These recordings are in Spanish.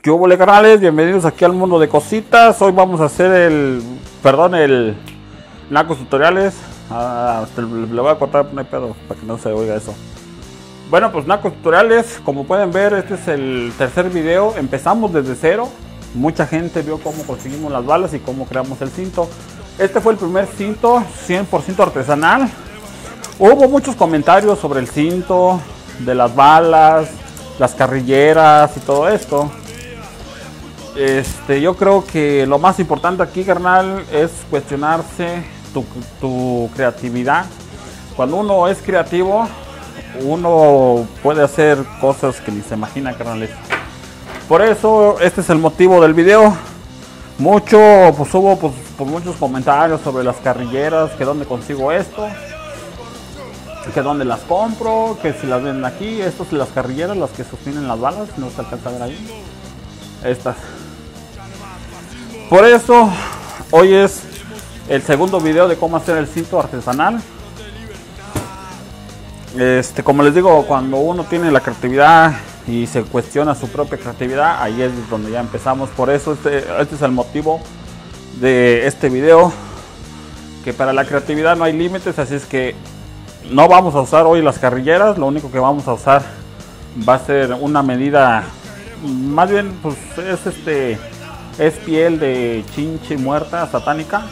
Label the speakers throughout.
Speaker 1: ¿Qué hubo, canales? Bienvenidos aquí al mundo de cositas. Hoy vamos a hacer el Nacos Tutoriales. Le voy a cortar, no hay pedo, para que no se oiga eso. Bueno, pues Nacos Tutoriales, como pueden ver, este es el tercer video. Empezamos desde cero. Mucha gente vio cómo conseguimos las balas y cómo creamos el cinto. Este fue el primer cinto 100% artesanal. Hubo muchos comentarios sobre el cinto, de las balas, las carrilleras y todo esto. Yo creo que lo más importante aquí, carnal, es cuestionarse tu creatividad. Cuando uno es creativo, uno puede hacer cosas que ni se imagina, carnales. Por eso, este es el motivo del video. Hubo muchos comentarios sobre las carrilleras, que dónde consigo esto, que dónde las compro, que si las venden aquí. Estas son las carrilleras, las que sostienen las balas, no se alcanza a ver ahí. Estas. Por eso, hoy es el segundo video de cómo hacer el cinto artesanal. Como les digo, cuando uno tiene la creatividad y se cuestiona su propia creatividad, ahí es donde ya empezamos. Por eso este es el motivo de este video, que para la creatividad no hay límites, así es que no vamos a usar hoy las carrilleras. Lo único que vamos a usar va a ser una medida, más bien pues es piel de chinche muerta satánica.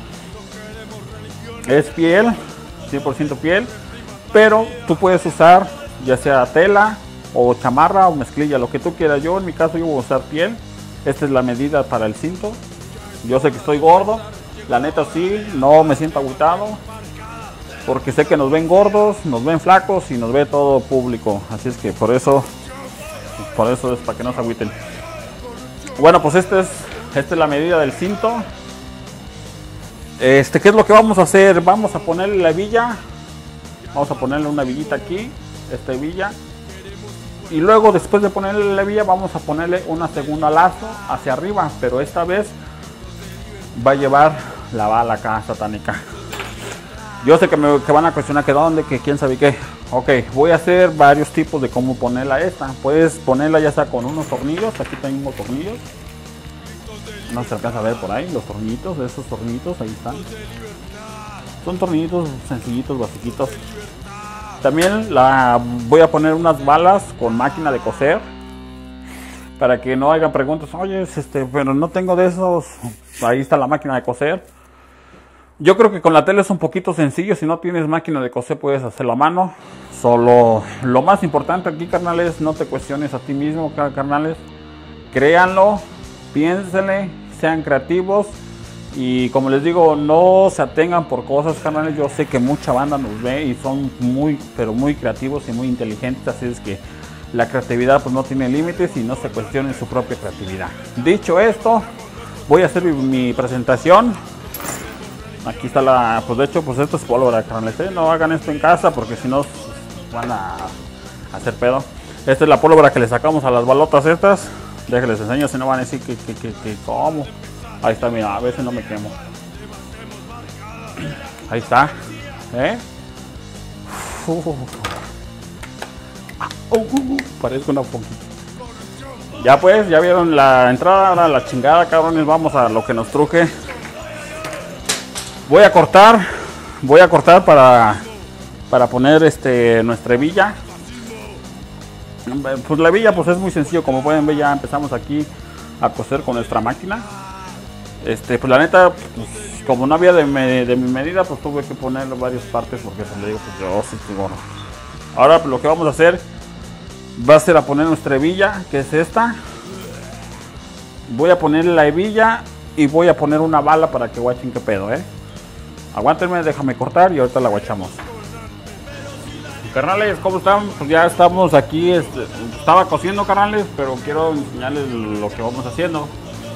Speaker 1: Es piel, 100% piel, pero tú puedes usar ya sea tela o chamarra o mezclilla, lo que tú quieras. Yo en mi caso yo voy a usar piel. Esta es la medida para el cinto. Yo sé que estoy gordo, la neta sí, no me siento agüitado, porque sé que nos ven gordos, nos ven flacos y nos ve todo público. Así es que por eso es para que no se agüiten. Bueno, pues esta es la medida del cinto. ¿Qué es lo que vamos a hacer? Vamos a ponerle la hebilla. Vamos a ponerle una hebillita aquí, esta hebilla. Y luego, después de ponerle la hebilla, vamos a ponerle una segunda lazo hacia arriba. Pero esta vez va a llevar la bala acá satánica. Yo sé que van a cuestionar que dónde, que quién sabe qué. Ok, voy a hacer varios tipos de cómo ponerla esta. Puedes ponerla ya sea con unos tornillos. Aquí tengo tornillos. No se alcanza a ver por ahí los tornillitos. Esos tornillitos, ahí están. Son tornillitos sencillitos, basiquitos. También voy a poner unas balas con máquina de coser. Para que no hagan preguntas. Oye, pero no tengo de esos. Ahí está la máquina de coser. Yo creo que con la tela es un poquito sencillo. Si no tienes máquina de coser, puedes hacerlo a mano. Solo lo más importante aquí, carnales, no te cuestiones a ti mismo, carnales. Créanlo, piénsenle, sean creativos. Y como les digo, no se atengan por cosas, carnales. Yo sé que mucha banda nos ve y son pero muy creativos y muy inteligentes. Así es que la creatividad pues no tiene límites y no se cuestionen su propia creatividad. Dicho esto, voy a hacer mi presentación. Aquí está pues de hecho, pues esto es pólvora, carnales. No hagan esto en casa porque si no van a hacer pedo. Esta es la pólvora que le sacamos a las balotas estas. Déjenles enseño, si no van a decir que ¿cómo? Ahí está, mira, a veces no me quemo. Ahí está. Parezco una poquita. Ya pues, ya vieron la entrada, ahora la chingada, cabrones. Vamos a lo que nos truje. Voy a cortar para poner nuestra hebilla. Pues la hebilla pues es muy sencillo, como pueden ver. Ya empezamos aquí a coser con nuestra máquina. Pues la neta, pues, como no había de mi medida, pues tuve que ponerle varias partes porque se le digo, pues yo sí estoy gordo. Ahora pues, lo que vamos a hacer va a ser a poner nuestra hebilla, que es esta. Voy a ponerle la hebilla y voy a poner una bala para que guachen qué pedo, Aguántenme, déjame cortar y ahorita la guachamos. Carnales, ¿cómo están? Pues ya estamos aquí, estaba cosiendo, carnales, pero quiero enseñarles lo que vamos haciendo.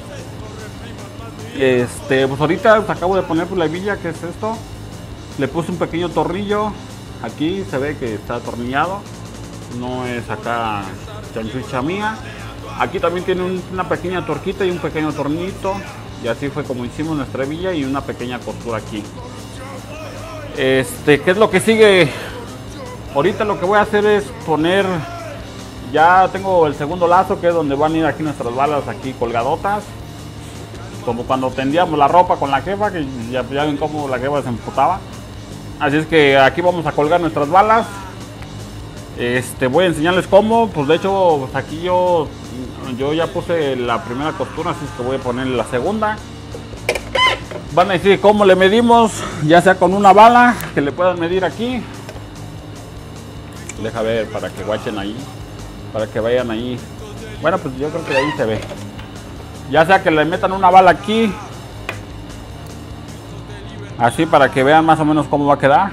Speaker 1: Pues ahorita acabo de poner la hebilla, que es esto. Le puse un pequeño tornillo. Aquí se ve que está atornillado. No es acá chanchucha mía. Aquí también tiene una pequeña torquita y un pequeño tornillito. Y así fue como hicimos nuestra hebilla y una pequeña costura aquí. ¿Qué es lo que sigue? Ahorita lo que voy a hacer es poner Ya tengo el segundo lazo, que es donde van a ir aquí nuestras balas aquí colgadotas. Como cuando tendíamos la ropa con la jefa, que ya ven cómo la jefa se emputaba. Así es que aquí vamos a colgar nuestras balas. Voy a enseñarles cómo. Pues de hecho, pues aquí yo ya puse la primera costura, así es que voy a poner la segunda. Van a decir cómo le medimos, ya sea con una bala, que le puedan medir aquí. Deja ver para que guachen ahí, para que vayan ahí. Bueno, pues yo creo que de ahí se ve. Ya sea que le metan una bala aquí, así para que vean más o menos cómo va a quedar.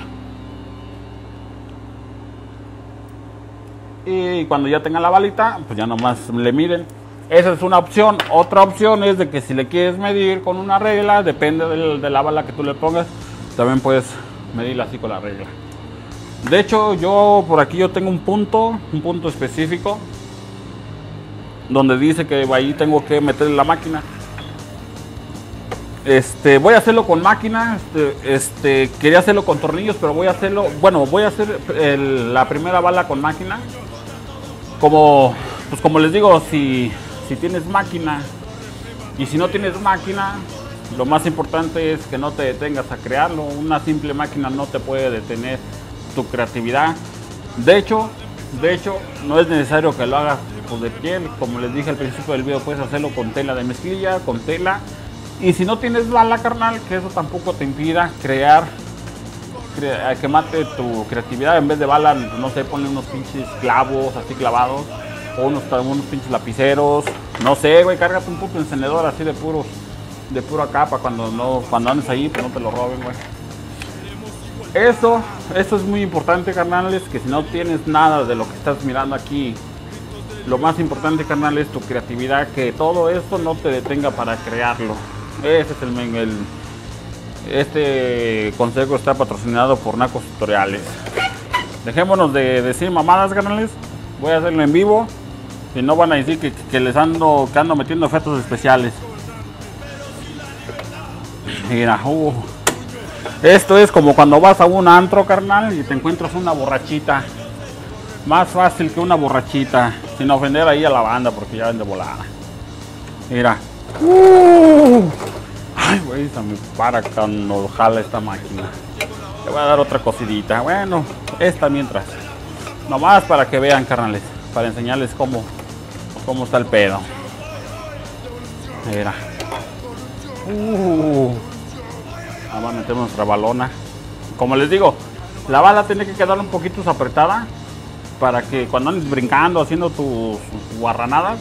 Speaker 1: Y cuando ya tengan la balita, pues ya nomás le miden. Esa es una opción. Otra opción es de que si le quieres medir con una regla, depende de la bala que tú le pongas, también puedes medirla así con la regla. De hecho, yo por aquí yo tengo un punto específico donde dice que ahí tengo que meter la máquina. Voy a hacerlo con máquina. Quería hacerlo con tornillos, pero voy a hacerlo, bueno, voy a hacer la primera bala con máquina. Como les digo, si tienes máquina y si no tienes máquina, lo más importante es que no te detengas a crearlo. Una simple máquina no te puede detener tu creatividad. De hecho, no es necesario que lo hagas pues, de piel. Como les dije al principio del video, puedes hacerlo con tela de mezclilla, con tela. Y si no tienes bala, carnal, que eso tampoco te impida que mate tu creatividad. En vez de bala, no sé, ponle unos pinches clavos así clavados, o unos pinches lapiceros, no sé, güey, cárgate un puto encendedor así de puro acá, para cuando andes ahí, pues no te lo roben, güey. Eso es muy importante, carnales, que si no tienes nada de lo que estás mirando aquí, lo más importante, carnal, es tu creatividad, que todo esto no te detenga para crearlo. Ese es este consejo está patrocinado por Nacos Tutoriales. Dejémonos de decir mamadas, carnales. Voy a hacerlo en vivo. Si no van a decir que les ando metiendo efectos especiales. Mira, esto es como cuando vas a un antro, carnal, y te encuentras una borrachita. Más fácil que una borrachita, sin ofender ahí a la banda, porque ya ven de volada. Mira. Ay, güey, se me para cuando jala esta máquina. Le voy a dar otra cosidita. Bueno, esta mientras. Nomás para que vean, carnales. Para enseñarles cómo está el pedo. Mira. Vamos a meter nuestra balona. Como les digo, la bala tiene que quedar un poquito apretada, para que cuando andes brincando, haciendo tus guarranadas,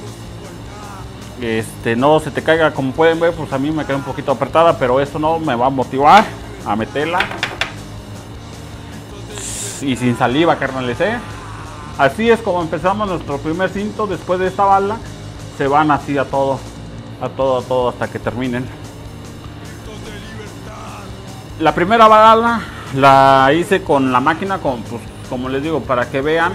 Speaker 1: no se te caiga. Como pueden ver, pues a mí me queda un poquito apretada, pero esto no me va a motivar a meterla. Y sin saliva, carnales, Así es como empezamos nuestro primer cinto. Después de esta bala, se van así a todo hasta que terminen. La primera bala la hice con la máquina, pues, como les digo, para que vean.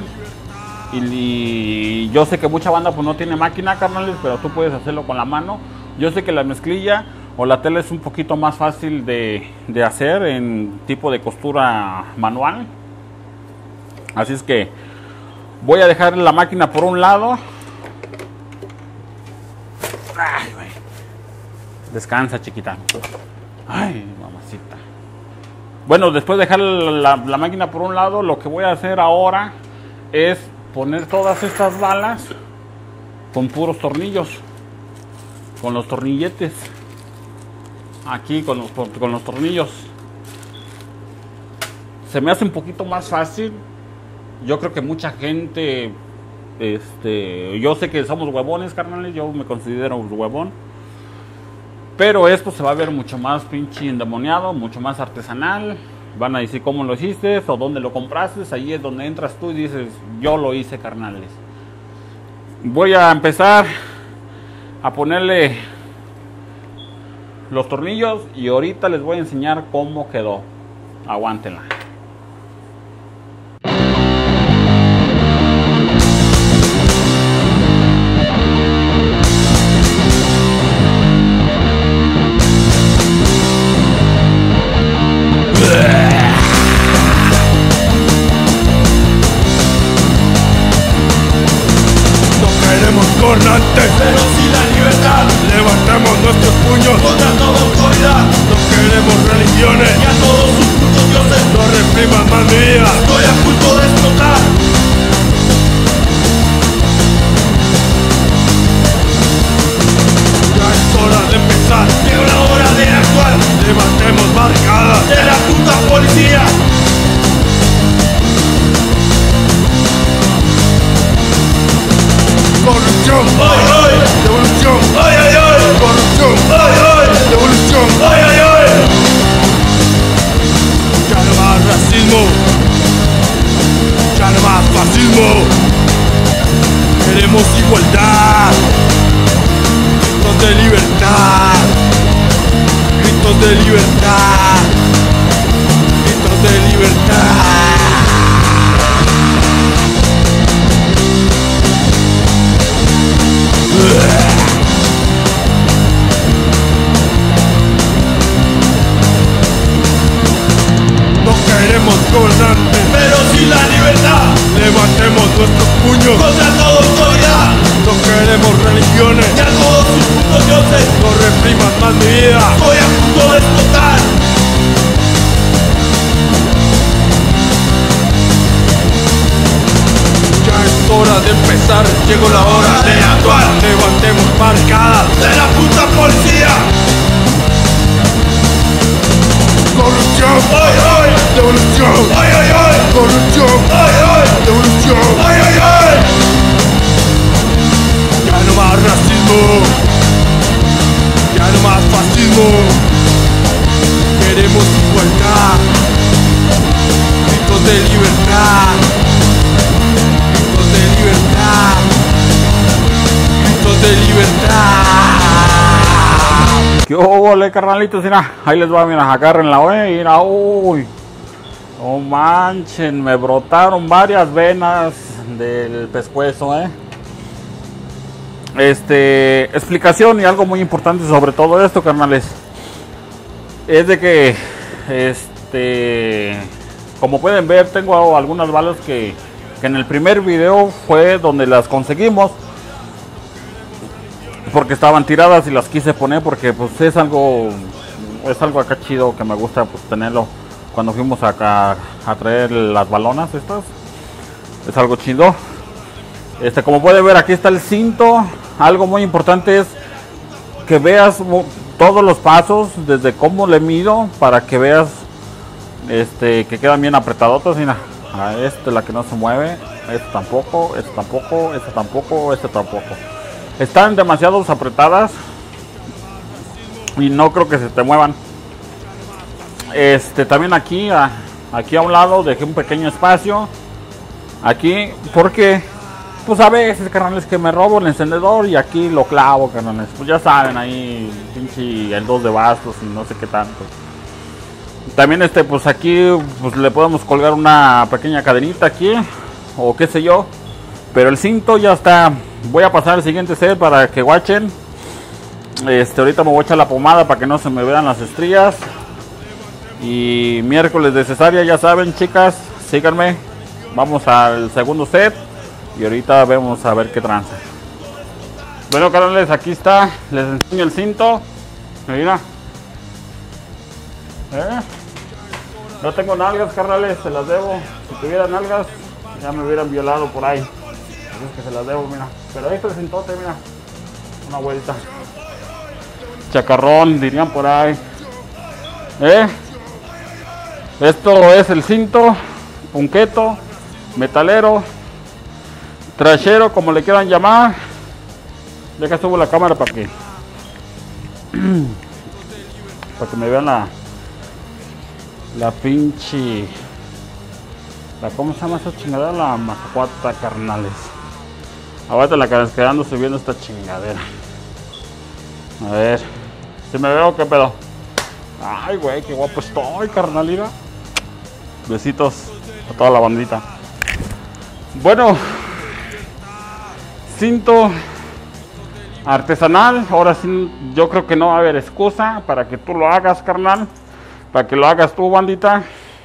Speaker 1: Y yo sé que mucha banda pues no tiene máquina, carnales, pero tú puedes hacerlo con la mano. Yo sé que la mezclilla o la tela es un poquito más fácil de hacer en tipo de costura manual. Así es que voy a dejar la máquina por un lado. Ay, güey. Descansa, chiquita. Ay, mamacita. Bueno, después de dejar la máquina por un lado, lo que voy a hacer ahora es poner todas estas balas con puros tornillos, con los tornilletes, aquí con los tornillos. Se me hace un poquito más fácil. Yo creo que mucha gente, yo sé que somos huevones, carnales, yo me considero un huevón, pero esto se va a ver mucho más pinche endemoniado, mucho más artesanal. Van a decir cómo lo hiciste o dónde lo compraste. Ahí es donde entras tú y dices, yo lo hice, carnales. Voy a empezar a ponerle los tornillos y ahorita les voy a enseñar cómo quedó. Aguántenla.
Speaker 2: más mi vida. Estoy a punto de explotar. Ya es hora de empezar, llegó la hora de actuar. Levantemos barricadas de la puta policía. Corrupción, ay, ay, revolución, ay, ay, ay, corrupción, ay, ay, revolución, ay, ay, ay. Ya no más racismo, ya no más fascismo. Queremos igualdad, gritos de libertad, gritos de libertad, gritos de libertad. No queremos gobernantes, pero sí la libertad. Levantemos nuestros puños contra toda autoridad. No queremos religiones y a todos sus putos dioses. No repriman más mi vida, estoy a punto de explotar. Ya es hora de empezar, llegó la hora de actuar. Levantemos barricadas de la puta policía. Corrupción, ay, ay, revolución, ay, ay, ay, corrupción, ay, ay, revolución, ay, ay, ay. Ya no más racismo, ya no más fascismo. Queremos igualdad, gritos de libertad, gritos de libertad, gritos de libertad.
Speaker 1: ¿Qué hubo, carnalitos? Mira, ahí les va, mira, agárrenla, güey, mira, uy. No manchen, me brotaron varias venas del pescuezo, explicación y algo muy importante sobre todo esto, carnales. Es de que, como pueden ver, tengo algunas balas que en el primer video fue donde las conseguimos. Porque estaban tiradas y las quise poner porque pues es algo acá chido que me gusta pues tenerlo cuando fuimos acá a traer las balonas estas. Es algo chido. Como pueden ver, aquí está el cinto. Algo muy importante es que veas todos los pasos desde cómo le mido para que veas que quedan bien apretadotas. Mira, la que no se mueve, esta tampoco, esta tampoco, esta tampoco, esta tampoco. Están demasiado apretadas y no creo que se te muevan. También aquí a un lado dejé un pequeño espacio. Aquí, porque pues a veces, carnales, que me robo el encendedor y aquí lo clavo, carnales. Pues ya saben, ahí pinche el 2 de bastos y no sé qué tanto. También pues aquí pues le podemos colgar una pequeña cadenita aquí o qué sé yo. Pero el cinto ya está. Voy a pasar al siguiente set para que guachen. Ahorita me voy a echar la pomada para que no se me vean las estrías. Y miércoles de cesárea, ya saben, chicas, síganme. Vamos al segundo set y ahorita vemos a ver qué tranza. Bueno, carnales, aquí está. Les enseño el cinto. Mira. No tengo nalgas, carnales, se las debo. Si tuviera nalgas, ya me hubieran violado por ahí. Es que se las debo, mira. Pero ahí está el cintote, mira. Una vuelta. Chacarrón, dirían por ahí. Esto es el cinto, punqueto, metalero, trashero, como le quieran llamar. Deja subo la cámara para que me vean la pinche, ¿cómo se llama esa chingadera? La mazacuata, carnales. Ahorita la cara quedando subiendo esta chingadera. A ver, si me veo, qué pedo. Ay, güey, qué guapo estoy, carnalita. Besitos a toda la bandita. Bueno, cinto artesanal. Ahora sí, yo creo que no va a haber excusa para que tú lo hagas, carnal. Para que lo hagas tú, bandita.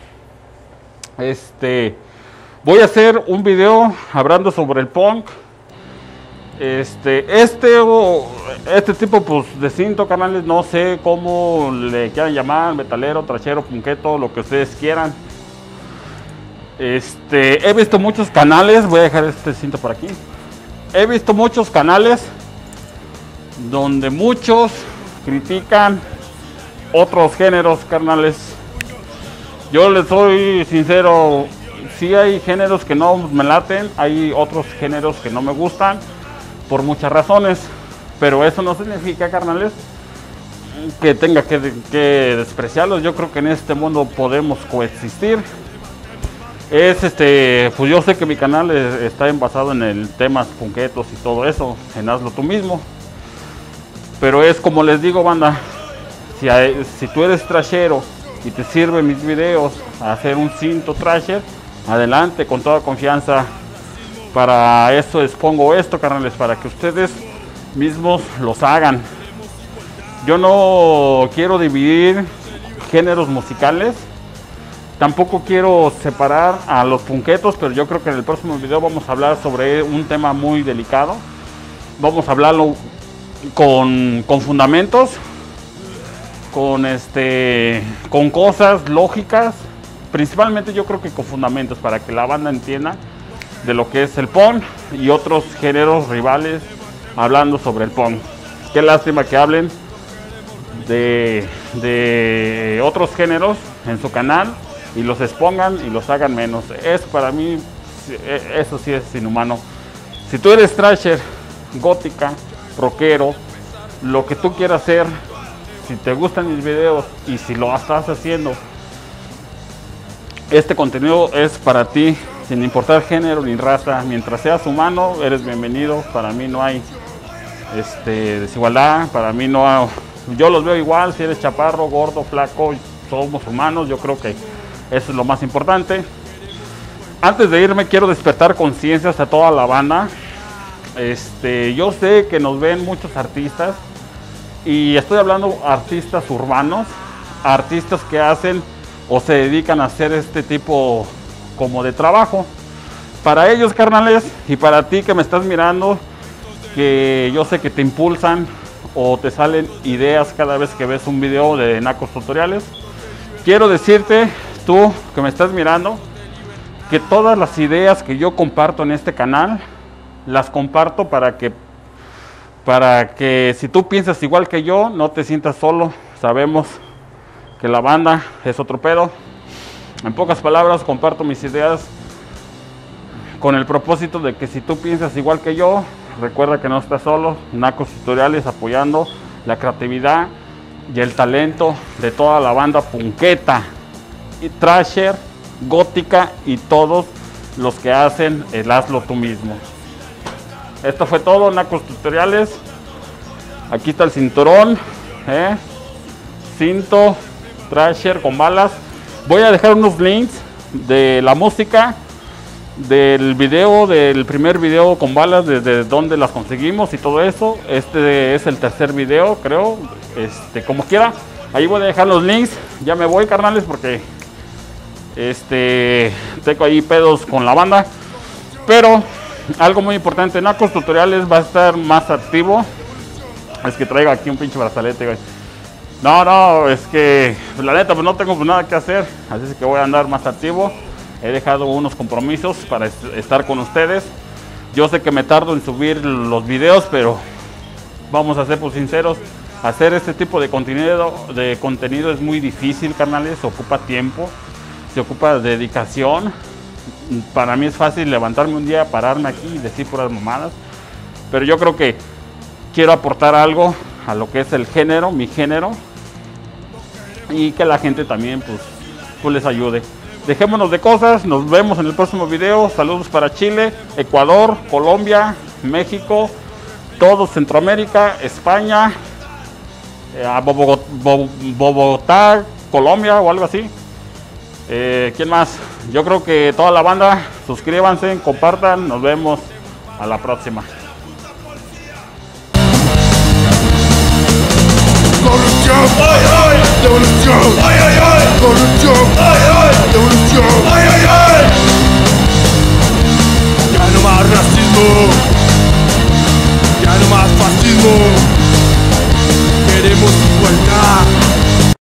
Speaker 1: Voy a hacer un video hablando sobre el punk. Este tipo pues de cinto, carnales, no sé cómo le quieran llamar, metalero, trachero, punqueto, lo que ustedes quieran. He visto muchos canales, voy a dejar este cinto por aquí. He visto muchos canales donde muchos critican otros géneros, carnales. Yo les soy sincero, sí hay géneros que no me laten, hay otros géneros que no me gustan por muchas razones, pero eso no significa, carnales, que tenga que despreciarlos. Yo creo que en este mundo podemos coexistir. Pues yo sé que mi canal está basado en el temas punquetos y todo eso, en hazlo tú mismo. Pero es como les digo, banda, si tú eres trashero y te sirven mis videos a hacer un cinto trasher, adelante, con toda confianza. Para eso expongo esto, carnales, para que ustedes mismos los hagan. Yo no quiero dividir géneros musicales, tampoco quiero separar a los punquetos, pero yo creo que en el próximo video vamos a hablar sobre un tema muy delicado. Vamos a hablarlo con fundamentos, con cosas lógicas, principalmente yo creo que con fundamentos, para que la banda entienda de lo que es el punk y otros géneros rivales hablando sobre el punk. Qué lástima que hablen de otros géneros en su canal y los expongan y los hagan menos. Eso para mí, eso sí es inhumano. Si tú eres thrasher, gótica, rockero, lo que tú quieras hacer, si te gustan mis videos y si lo estás haciendo, este contenido es para ti, sin importar género ni raza. Mientras seas humano, eres bienvenido. Para mí no hay desigualdad, para mí no hay, yo los veo igual. Si eres chaparro, gordo, flaco, somos humanos. Yo creo que eso es lo más importante. Antes de irme, quiero despertar conciencias a toda la banda. Yo sé que nos ven muchos artistas, y estoy hablando artistas urbanos, artistas que hacen o se dedican a hacer este tipo como de trabajo. Para ellos, carnales, y para ti que me estás mirando, que yo sé que te impulsan o te salen ideas cada vez que ves un video de Nacos Tutoriales, quiero decirte, tú que me estás mirando, que todas las ideas que yo comparto en este canal, las comparto para que si tú piensas igual que yo, no te sientas solo. Sabemos que la banda es otro pedo. En pocas palabras, comparto mis ideas con el propósito de que si tú piensas igual que yo, recuerda que no estás solo. Nacos Tutoriales apoyando la creatividad y el talento de toda la banda punqueta y thrasher, gótica y todos los que hacen el hazlo tú mismo. Esto fue todo, Nacos Tutoriales. Aquí está el cinturón, cinto thrasher con balas. Voy a dejar unos links de la música, del video, del primer video con balas, desde dónde las conseguimos y todo eso. Este es el tercer video, creo. Como quiera, ahí voy a dejar los links. Ya me voy, carnales, porque tengo ahí pedos con la banda. Pero algo muy importante, Nacos Tutoriales va a estar más activo. Es que traigo aquí un pinche brazalete, güey. No, es que la neta pues no tengo nada que hacer, así es que voy a andar más activo. He dejado unos compromisos para estar con ustedes. Yo sé que me tardo en subir los videos, pero vamos a ser pues sinceros, hacer este tipo de contenido es muy difícil, carnales. Se ocupa tiempo, se ocupa dedicación. Para mí es fácil levantarme un día, pararme aquí y decir puras mamadas, pero yo creo que quiero aportar algo a lo que es el género, mi género, y que la gente también pues les ayude. Dejémonos de cosas, nos vemos en el próximo video. Saludos para Chile, Ecuador, Colombia, México, todo Centroamérica, España, Bogotá, Colombia o algo así. ¿Quién más? Yo creo que toda la banda, suscríbanse, compartan, nos vemos a la próxima.
Speaker 2: Corrupción, ay, ay, devolución, ay, ay, ay, corrupción, ay, ay, devolución, ay, ay, ay. Ya no más racismo, ya no más fascismo.